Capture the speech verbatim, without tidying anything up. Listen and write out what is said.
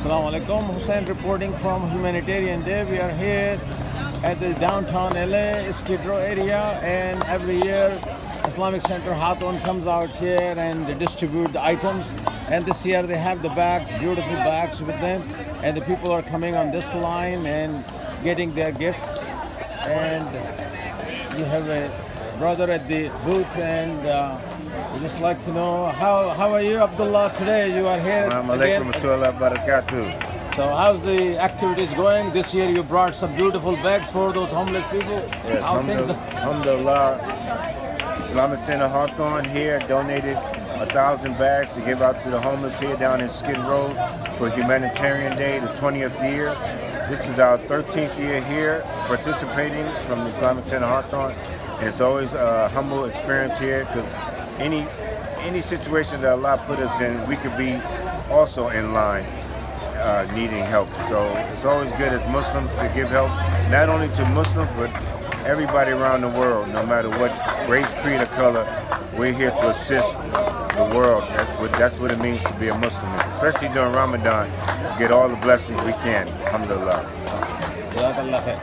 Assalamu alaikum. Hussein reporting from Humanitarian Day. We are here at the downtown L A, Skid Row area, and every year Islamic Center Hatun comes out here and they distribute the items. And this year they have the bags, beautiful bags with them, and the people are coming on this line and getting their gifts. And you have a brother at the booth, and uh, we just like to know how how are you, Abdullah? Today you are here. Assalamu alaikum wa rahmatullahi wa barakatuh. So how's the activities going? This year you brought some beautiful bags for those homeless people. Yes, how things alhamdulillah. Islamic Center Hawthorne here donated a thousand bags to give out to the homeless here down in Skid Row for Humanitarian Day, the twentieth year. This is our thirteenth year here participating from the Islamic Center Hawthorne, and it's always a humble experience here because any any situation that Allah put us in, we could be also in line uh, needing help. So it's always good as Muslims to give help, not only to Muslims but everybody around the world, no matter what race, creed, or color. We're here to assist the world. That's what that's what it means to be a Muslim, especially during Ramadan. Get all the blessings we can. Alhamdulillah.